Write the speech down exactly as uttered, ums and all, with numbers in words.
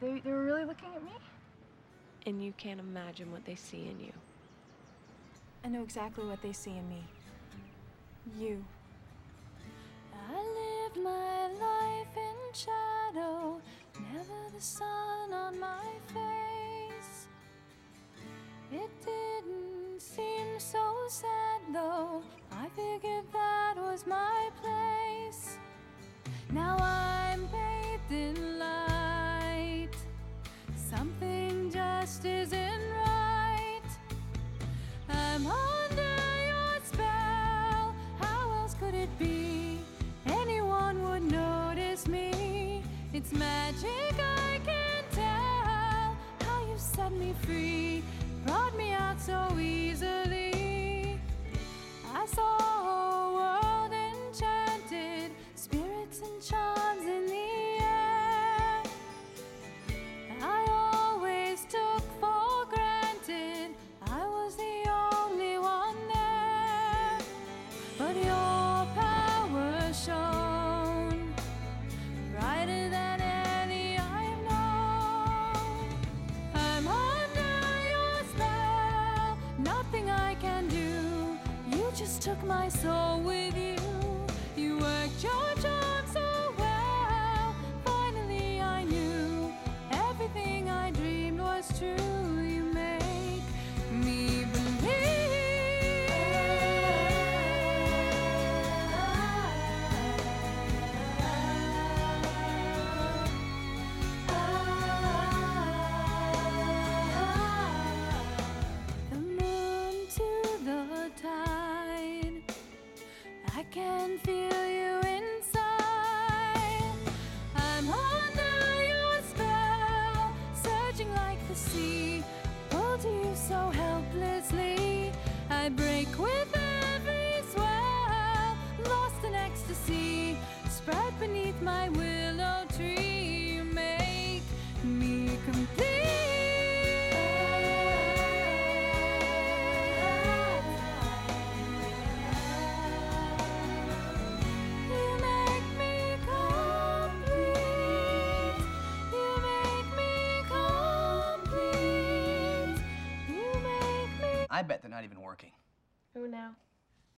They, they were really looking at me? And you can't imagine what they see in you. I know exactly what they see in me. You. I lived my life in shadow, never the sun on my face. It didn't seem so sad though, I figured that was my place. Now I'm bathed in light, something just isn't right. I'm under your spell, how else could it be? Anyone would notice me. It's magic, I can tell, how you set me free, brought me out so easily. I saw a world enchanted, spirits and charms in the air. I always took for granted I was the only one there, but your power shone brighter than any I've known. I'm under your spell, nothing I can do. You just took my soul with you. You worked your charm so well. Finally I knew everything I dreamed was true. You make me the moon to the tide, I can feel you inside. I'm under your spell, surging like the sea, pulled to you so helplessly. I break with every swell, lost in ecstasy, spread beneath my willow tree. You make me complete. You make me complete. You make me complete. You make me. I bet they're not even working. Who now?